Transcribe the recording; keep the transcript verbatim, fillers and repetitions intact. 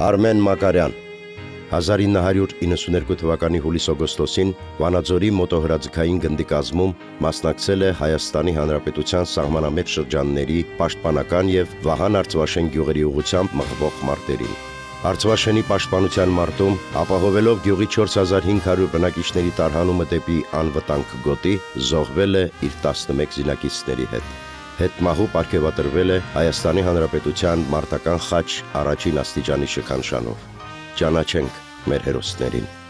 Արմեն Մակարյան հազար ինը հարյուր իննսուներկու թվականի հուլիս-օգոստոսին Վանաձորի մոտոհրաձգային գնդի կազմում մասնակցել է Հայաստանի Հանրապետության սահմանամետ շրջանների պաշտպանական և Վահան Արծվաշեն գյուղերի ուղղությամբ մղվող մարտերին։ Արծվաշենի պաշտպանության մարտում ապահովելով գյուղի չորս հազար հինգ հարյուր բնակիչների տարհանումը դեպի անվտանգ գոտի զոհվել է իր տասնմեկ զինակիցների հետ։ Հետմահու պարգևատրվել է Հայաստանի Հանրապետության մարտական խաչ առաջին աստիճանի շքանշանով։ Ճանաչենք մեր հերոսներին։